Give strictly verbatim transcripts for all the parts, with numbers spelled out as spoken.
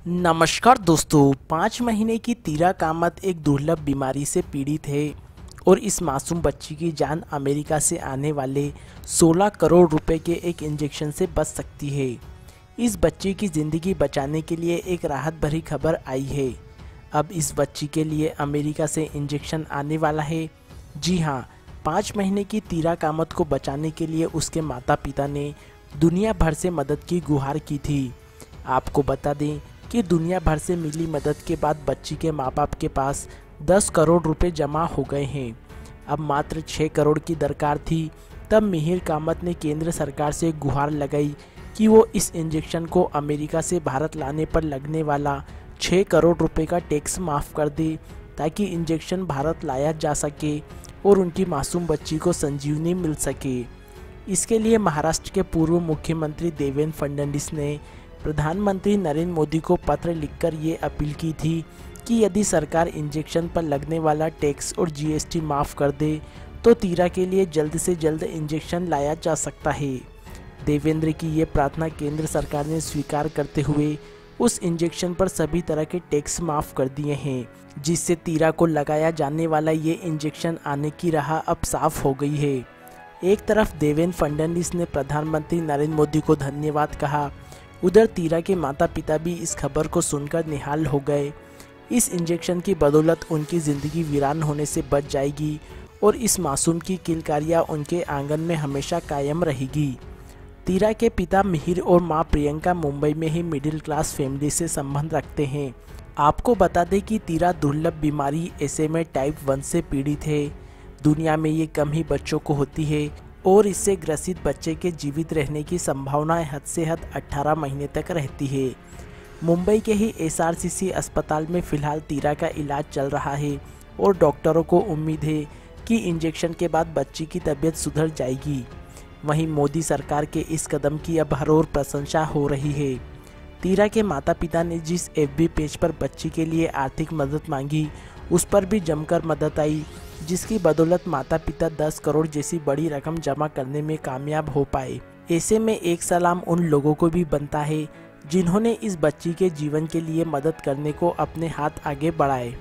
नमस्कार दोस्तों, पाँच महीने की तीरा कामत एक दुर्लभ बीमारी से पीड़ित है और इस मासूम बच्ची की जान अमेरिका से आने वाले सोलह करोड़ रुपए के एक इंजेक्शन से बच सकती है। इस बच्ची की ज़िंदगी बचाने के लिए एक राहत भरी खबर आई है। अब इस बच्ची के लिए अमेरिका से इंजेक्शन आने वाला है। जी हाँ, पाँच महीने की तीरा कामत को बचाने के लिए उसके माता पिता ने दुनिया भर से मदद की गुहार की थी। आपको बता दें कि दुनिया भर से मिली मदद के बाद बच्ची के माँ बाप के पास दस करोड़ रुपए जमा हो गए हैं। अब मात्र छः करोड़ की दरकार थी। तब मिहिर कामत ने केंद्र सरकार से गुहार लगाई कि वो इस इंजेक्शन को अमेरिका से भारत लाने पर लगने वाला छः करोड़ रुपए का टैक्स माफ़ कर दे, ताकि इंजेक्शन भारत लाया जा सके और उनकी मासूम बच्ची को संजीवनी मिल सके। इसके लिए महाराष्ट्र के पूर्व मुख्यमंत्री देवेंद्र फडणवीस ने प्रधानमंत्री नरेंद्र मोदी को पत्र लिखकर ये अपील की थी कि यदि सरकार इंजेक्शन पर लगने वाला टैक्स और जीएसटी माफ़ कर दे तो तीरा के लिए जल्द से जल्द इंजेक्शन लाया जा सकता है। देवेंद्र की ये प्रार्थना केंद्र सरकार ने स्वीकार करते हुए उस इंजेक्शन पर सभी तरह के टैक्स माफ़ कर दिए हैं, जिससे तीरा को लगाया जाने वाला ये इंजेक्शन आने की राह अब साफ हो गई है। एक तरफ देवेंद्र फडणवीस ने प्रधानमंत्री नरेंद्र मोदी को धन्यवाद कहा, उधर तीरा के माता पिता भी इस खबर को सुनकर निहाल हो गए। इस इंजेक्शन की बदौलत उनकी ज़िंदगी वीरान होने से बच जाएगी और इस मासूम की किलकारियाँ उनके आंगन में हमेशा कायम रहेगी। तीरा के पिता मिहिर और मां प्रियंका मुंबई में ही मिडिल क्लास फैमिली से संबंध रखते हैं। आपको बता दें कि तीरा दुर्लभ बीमारी ऐसे में टाइप वन से पीड़ित है। दुनिया में ये कम ही बच्चों को होती है और इससे ग्रसित बच्चे के जीवित रहने की संभावना हद से हद अठारह महीने तक रहती है। मुंबई के ही एसआरसीसी अस्पताल में फ़िलहाल तीरा का इलाज चल रहा है और डॉक्टरों को उम्मीद है कि इंजेक्शन के बाद बच्ची की तबीयत सुधर जाएगी। वहीं मोदी सरकार के इस कदम की अब हर ओर प्रशंसा हो रही है। तीरा के माता पिता ने जिस एफबी पेज पर बच्ची के लिए आर्थिक मदद मांगी, उस पर भी जमकर मदद आई, जिसकी बदौलत माता पिता दस करोड़ जैसी बड़ी रकम जमा करने में कामयाब हो पाए। ऐसे में एक सलाम उन लोगों को भी बनता है जिन्होंने इस बच्ची के जीवन के लिए मदद करने को अपने हाथ आगे बढ़ाए।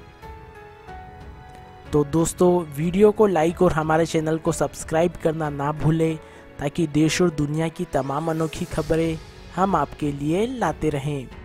तो दोस्तों, वीडियो को लाइक और हमारे चैनल को सब्सक्राइब करना ना भूलें, ताकि देश और दुनिया की तमाम अनोखी खबरें हम आपके लिए लाते रहें।